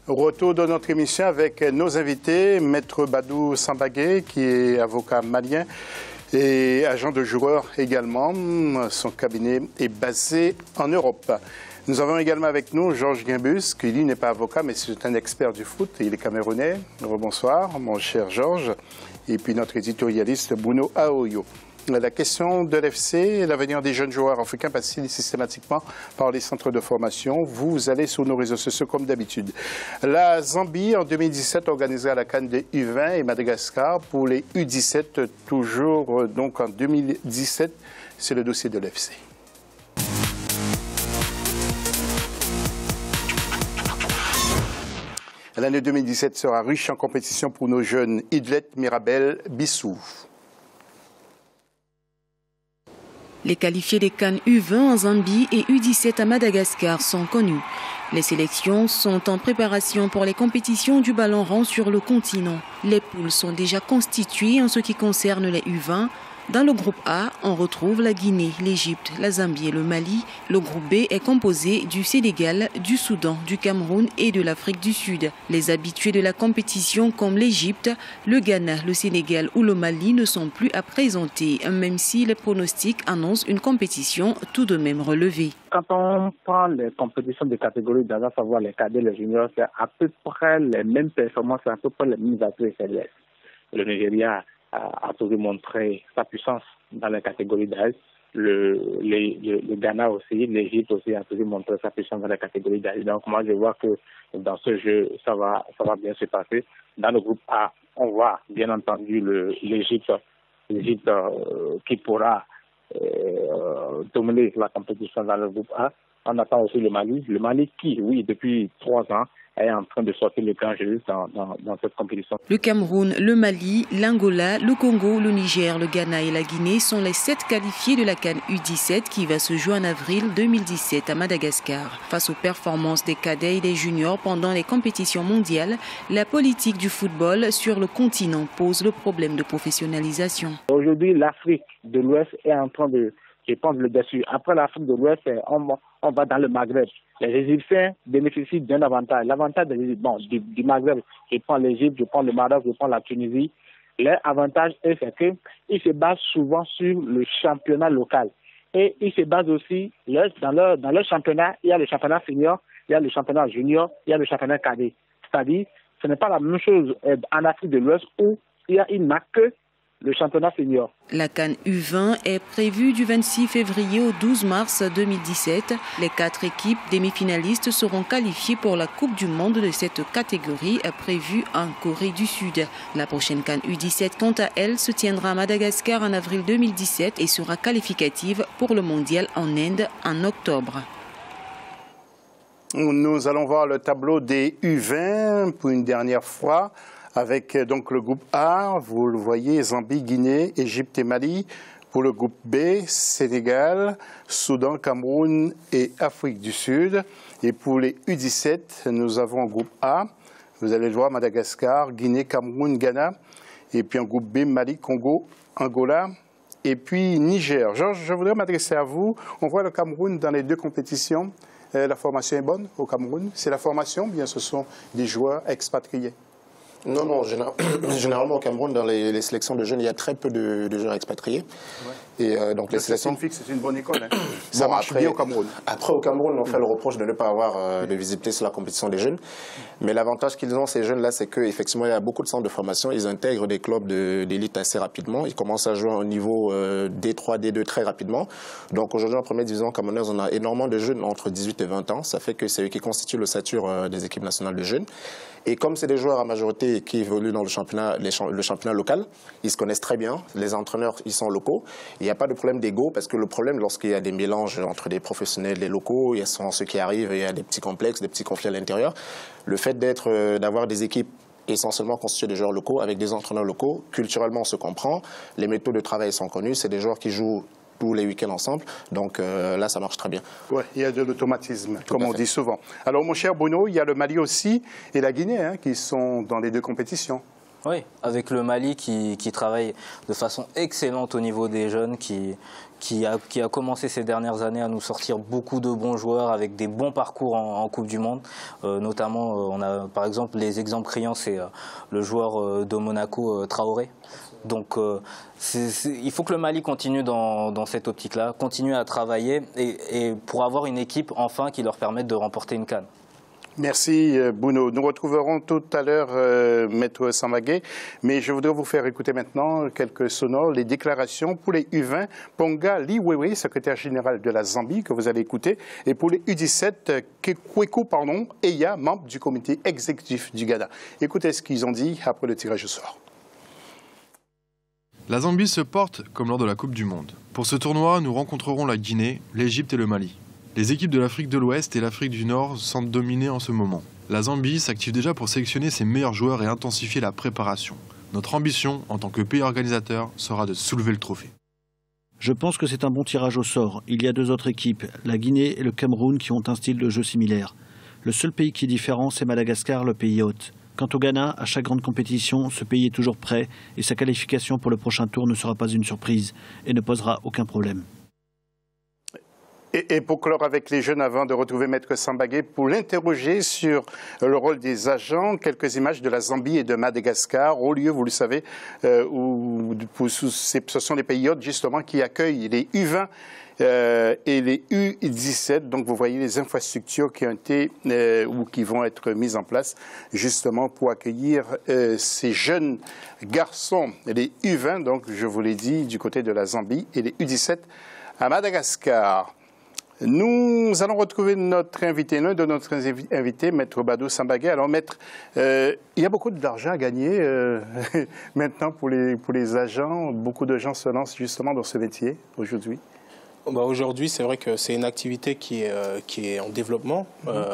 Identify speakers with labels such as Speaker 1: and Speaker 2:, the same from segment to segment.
Speaker 1: Retour de notre émission avec nos invités, Maître Badou Sambagué, qui est avocat malien et agent de joueur également. Son cabinet est basé en Europe. Nous avons également avec nous Georges Guimbus, qui lui n'est pas avocat, mais c'est un expert du foot. Il est camerounais. Bonsoir, mon cher Georges. Et puis notre éditorialiste Bruno Aoyo. La question de l'FC, l'avenir des jeunes joueurs africains passe systématiquement par les centres de formation. Vous allez sur nos réseaux sociaux comme d'habitude. La Zambie, en 2017, organisera la CAN des U20 et Madagascar pour les U17, toujours donc en 2017. C'est le dossier de l'FC. L'année 2017 sera riche en compétition pour nos jeunes Idlet, Mirabel, Bissou.
Speaker 2: Les qualifiés des CAN U20 en Zambie et U17 à Madagascar sont connus. Les sélections sont en préparation pour les compétitions du ballon rond sur le continent. Les poules sont déjà constituées en ce qui concerne les U20. Dans le groupe A, on retrouve la Guinée, l'Égypte, la Zambie et le Mali. Le groupe B est composé du Sénégal, du Soudan, du Cameroun et de l'Afrique du Sud. Les habitués de la compétition comme l'Égypte, le Ghana, le Sénégal ou le Mali ne sont plus à présenter, même si les pronostics annoncent une compétition tout de même relevée.
Speaker 3: Quand on prend les compétitions de catégorie d'âge, à savoir les cadets, les juniors, c'est à peu près les mêmes performances, à peu près les mêmes atouts et faiblesses. Le Nigeria a toujours montré sa puissance dans les catégories d'âge. Le Ghana aussi, l'Égypte aussi a toujours montré sa puissance dans les catégories d'âge. Donc moi je vois que dans ce jeu, ça va bien se passer. Dans le groupe A, on voit bien entendu l'Égypte qui pourra dominer la compétition dans le groupe A. On attend aussi le Mali qui, oui, depuis 3 ans, est en train de sortir le grand jeu dans cette compétition.
Speaker 2: Le Cameroun, le Mali, l'Angola, le Congo, le Niger, le Ghana et la Guinée sont les 7 qualifiés de la CAN U17 qui va se jouer en avril 2017 à Madagascar. Face aux performances des cadets et des juniors pendant les compétitions mondiales, la politique du football sur le continent pose le problème de professionnalisation. Aujourd'hui, l'Afrique de l'Ouest est en train de prendre le dessus. Après l'Afrique de l'Ouest, on va dans le Maghreb. Les Égyptiens bénéficient d'un avantage. L'avantage du Maghreb, je prends l'Égypte, je prends le Maroc, je prends la Tunisie. L'avantage, c'est qu'ils se basent souvent sur le championnat local. Et ils se basent aussi, dans leur championnat, il y a le championnat senior, il y a le championnat junior, il y a le championnat cadet. C'est-à-dire, ce n'est pas la même chose en Afrique de l'Ouest où il n'a que le championnat senior. La CAN U20 est prévue du 26 février au 12 mars 2017. Les 4 équipes demi-finalistes seront qualifiées pour la Coupe du Monde de cette catégorie prévue en Corée du Sud. La prochaine CAN U17, quant à elle, se tiendra à Madagascar en avril 2017 et sera qualificative pour le mondial en Inde en octobre.
Speaker 1: Nous allons voir le tableau des U20 pour une dernière fois. Avec donc le groupe A, vous le voyez, Zambie, Guinée, Égypte et Mali. Pour le groupe B, Sénégal, Soudan, Cameroun et Afrique du Sud. Et pour les U17, nous avons un groupe A. Vous allez le voir, Madagascar, Guinée, Cameroun, Ghana. Et puis un groupe B, Mali, Congo, Angola. Et puis Niger. Georges, je voudrais m'adresser à vous. On voit le Cameroun dans les 2 compétitions. La formation est bonne au Cameroun. C'est la formation, bien ce sont des joueurs expatriés.
Speaker 4: Non, généralement au Cameroun, dans les sélections de jeunes, il y a très peu de joueurs expatriés. Ouais. Et donc les sélections...
Speaker 1: C'est une bonne école. Hein. Ça marche bien au Cameroun.
Speaker 4: Après, au Cameroun, on fait le reproche de ne pas avoir de visibilité sur la compétition des jeunes. Mais l'avantage qu'ils ont, ces jeunes-là, c'est qu'effectivement, il y a beaucoup de centres de formation. Ils intègrent des clubs d'élite assez rapidement. Ils commencent à jouer au niveau D3, D2 très rapidement. Donc aujourd'hui, en première division camerounaise, on a énormément de jeunes entre 18 et 20 ans. Ça fait que c'est eux qui constituent l'ossature des équipes nationales de jeunes. Et comme c'est des joueurs à majorité qui évoluent dans le championnat local, ils se connaissent très bien. Les entraîneurs, ils sont locaux. Il n'y a pas de problème d'ego parce que le problème, lorsqu'il y a des mélanges entre des professionnels et des locaux, il y a souvent ceux qui arrivent et il y a des petits complexes, des petits conflits à l'intérieur. Le fait d'avoir des équipes essentiellement constituées de joueurs locaux avec des entraîneurs locaux, culturellement, on se comprend. Les méthodes de travail sont connues. C'est des joueurs qui jouent tous les week-ends ensemble. Donc là, ça marche très bien.
Speaker 1: Oui, il y a de l'automatisme, comme on dit souvent. Alors, mon cher Bruno, il y a le Mali aussi et la Guinée qui sont dans les 2 compétitions.
Speaker 5: Oui, avec le Mali qui travaille de façon excellente au niveau des jeunes, qui a commencé ces dernières années à nous sortir beaucoup de bons joueurs avec des bons parcours en Coupe du Monde. Notamment, on a par exemple les exemples criants, c'est le joueur de Monaco, Traoré. Donc il faut que le Mali continue dans cette optique-là, continue à travailler et pour avoir une équipe enfin qui leur permette de remporter une CAN.
Speaker 1: Merci Bouno. Nous retrouverons tout à l'heure Maître Sambagé, mais je voudrais vous faire écouter maintenant quelques sonores, les déclarations pour les U20, Ponga Liwewe, secrétaire général de la Zambie, que vous allez écouter, et pour les U17, Kweku Eya, membre du comité exécutif du Ghana. Écoutez ce qu'ils ont dit après le tirage au sort.
Speaker 6: La Zambie se porte comme lors de la Coupe du Monde. Pour ce tournoi, nous rencontrerons la Guinée, l'Égypte et le Mali. Les équipes de l'Afrique de l'Ouest et l'Afrique du Nord semblent dominer en ce moment. La Zambie s'active déjà pour sélectionner ses meilleurs joueurs et intensifier la préparation. Notre ambition, en tant que pays organisateur, sera de soulever le trophée.
Speaker 7: Je pense que c'est un bon tirage au sort. Il y a deux autres équipes, la Guinée et le Cameroun, qui ont un style de jeu similaire. Le seul pays qui est différent, c'est Madagascar, le pays hôte. Quant au Ghana, à chaque grande compétition, ce pays est toujours prêt et sa qualification pour le prochain tour ne sera pas une surprise et ne posera aucun problème.
Speaker 1: Et pour clore avec les jeunes, avant de retrouver Maître Sambagé, pour l'interroger sur le rôle des agents, quelques images de la Zambie et de Madagascar, au lieu, vous le savez, où ce sont les pays hôtes justement qui accueillent les U20 et les U17. Donc vous voyez les infrastructures qui ont été ou qui vont être mises en place justement pour accueillir ces jeunes garçons, les U20, donc je vous l'ai dit, du côté de la Zambie, et les U17 à Madagascar. Nous allons retrouver notre invité, l'un de notre invités, Maître Badou Sambagé. Alors, Maître, il y a beaucoup d'argent à gagner maintenant pour les agents. Beaucoup de gens se lancent justement dans ce métier aujourd'hui.
Speaker 8: Aujourd'hui, c'est vrai que c'est une activité qui est en développement.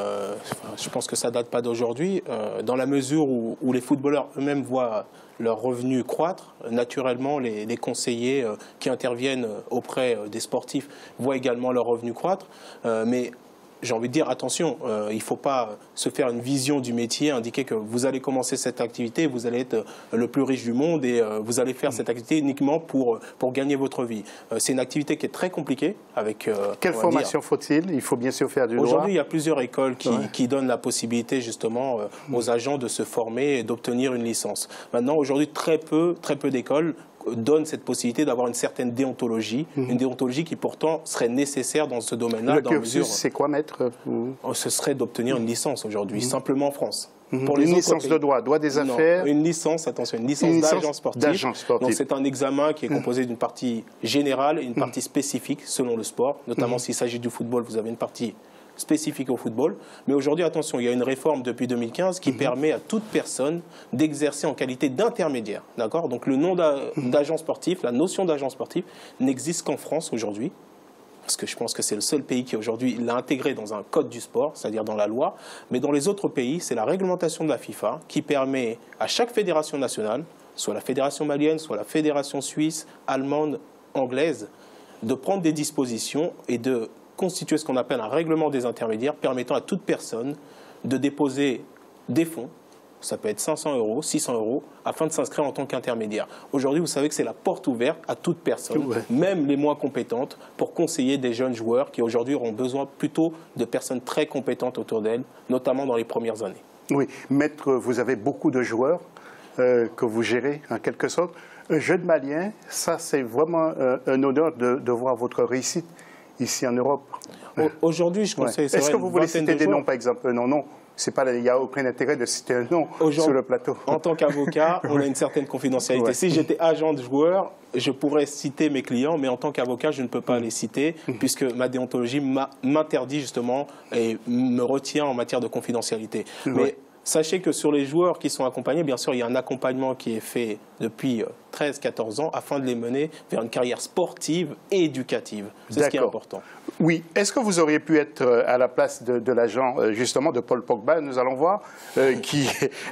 Speaker 8: Je pense que ça ne date pas d'aujourd'hui. Dans la mesure où les footballeurs eux-mêmes voient leurs revenus croître, naturellement, les conseillers qui interviennent auprès des sportifs voient également leurs revenus croître. Mais j'ai envie de dire, attention, il ne faut pas se faire une vision du métier, indiquer que vous allez commencer cette activité, vous allez être le plus riche du monde et vous allez faire cette activité uniquement pour gagner votre vie. C'est une activité qui est très compliquée.
Speaker 1: Quelle formation faut-il? Il faut bien sûr faire du droit.
Speaker 8: Aujourd'hui, il y a plusieurs écoles qui donnent la possibilité justement aux agents de se former et d'obtenir une licence. Maintenant, aujourd'hui, très peu d'écoles donne cette possibilité d'avoir une certaine déontologie, une déontologie qui pourtant serait nécessaire dans ce domaine-là.
Speaker 1: Le cursus, c'est quoi, Maître?
Speaker 8: Ce serait d'obtenir une licence aujourd'hui, simplement en France.
Speaker 1: Pour une licence de droit des affaires?
Speaker 8: Non, une licence, attention, une licence d'agent sportif. Donc c'est un examen qui est composé d'une partie générale et une partie spécifique selon le sport. Notamment s'il s'agit du football, vous avez une partie spécifique au football. Mais aujourd'hui, attention, il y a une réforme depuis 2015 qui permet à toute personne d'exercer en qualité d'intermédiaire. D'accord? Donc le nom d'agent sportif, la notion d'agent sportif n'existe qu'en France aujourd'hui. Parce que je pense que c'est le seul pays qui aujourd'hui l'a intégré dans un code du sport, c'est-à-dire dans la loi. Mais dans les autres pays, c'est la réglementation de la FIFA qui permet à chaque fédération nationale, soit la fédération malienne, soit la fédération suisse, allemande, anglaise, de prendre des dispositions et de constituer ce qu'on appelle un règlement des intermédiaires permettant à toute personne de déposer des fonds, ça peut être 500 €, 600 €, afin de s'inscrire en tant qu'intermédiaire. Aujourd'hui, vous savez que c'est la porte ouverte à toute personne, même les moins compétentes, pour conseiller des jeunes joueurs qui aujourd'hui auront besoin plutôt de personnes très compétentes autour d'elles, notamment dans les premières années.
Speaker 1: Oui, Maître, vous avez beaucoup de joueurs que vous gérez en quelque sorte. Un jeune malien, ça c'est vraiment un honneur de voir votre réussite ici en Europe.
Speaker 8: Aujourd'hui, je conseille...
Speaker 1: Est-ce que vous voulez citer des noms, par exemple? Non. Il n'y a aucun intérêt de citer un nom sur le plateau.
Speaker 8: En tant qu'avocat, on a une certaine confidentialité. Si j'étais agent de joueur, je pourrais citer mes clients, mais en tant qu'avocat, je ne peux pas les citer, puisque ma déontologie m'interdit justement et me retient en matière de confidentialité. Mais sachez que sur les joueurs qui sont accompagnés, bien sûr, il y a un accompagnement qui est fait depuis 13-14 ans afin de les mener vers une carrière sportive et éducative. C'est ce qui est important.
Speaker 1: Oui. Est-ce que vous auriez pu être à la place de l'agent, justement, de Paul Pogba, nous allons voir, qui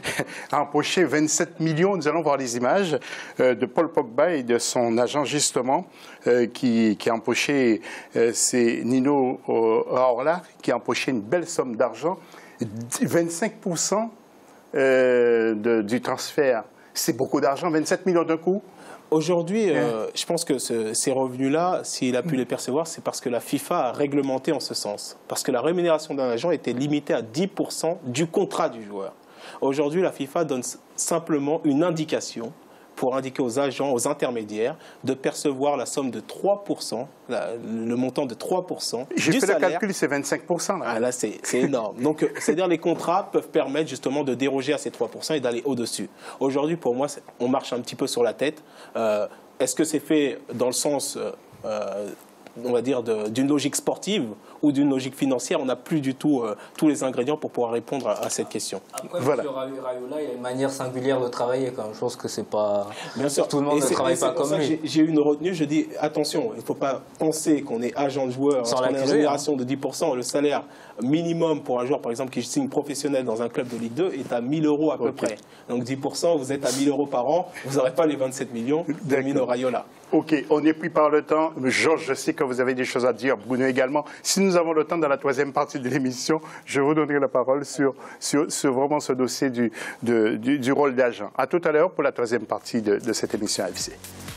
Speaker 1: a empoché 27 millions, nous allons voir les images de Paul Pogba et de son agent, justement, qui a empoché, c'est Nino Raola, qui a empoché une belle somme d'argent. 25% du transfert, c'est beaucoup d'argent, 27 millions d'un coup.
Speaker 8: Aujourd'hui, je pense que ces revenus-là, s'il a pu les percevoir, c'est parce que la FIFA a réglementé en ce sens. Parce que la rémunération d'un agent était limitée à 10% du contrat du joueur. Aujourd'hui, la FIFA donne simplement une indication pour indiquer aux agents, aux intermédiaires, de percevoir la somme de 3%, le montant de 3% du salaire.
Speaker 1: J'ai fait le calcul, c'est 25%. Là,
Speaker 8: ah, là c'est énorme. Donc, c'est-à-dire les contrats peuvent permettre justement de déroger à ces 3% et d'aller au-dessus. Aujourd'hui, pour moi, on marche un petit peu sur la tête. Est-ce que c'est fait dans le sens... on va dire, d'une logique sportive ou d'une logique financière, on n'a plus du tout tous les ingrédients pour pouvoir répondre à cette question.
Speaker 5: Après, voilà. M. Raiola, il a une manière singulière de travailler quand même. Je pense que c'est pas...
Speaker 8: Bien sûr.
Speaker 5: Tout le monde ne travaille pas comme lui.
Speaker 8: J'ai eu une retenue, je dis, attention, il ne faut pas penser qu'on est agent de joueur, qu'on a une rémunération de 10%. Le salaire minimum pour un joueur, par exemple, qui signe professionnel dans un club de Ligue 2 est à 1 000 € à peu près. Donc 10%, vous êtes à 1 000 € par an, vous n'aurez pas les 27 millions de Mino Raiola.
Speaker 1: Ok, on est pris par le temps. Georges, je sais que vous avez des choses à dire, Bruno également. Si nous avons le temps dans la troisième partie de l'émission, je vous donnerai la parole sur vraiment ce dossier du rôle d'agent. À tout à l'heure pour la troisième partie de cette émission AFC.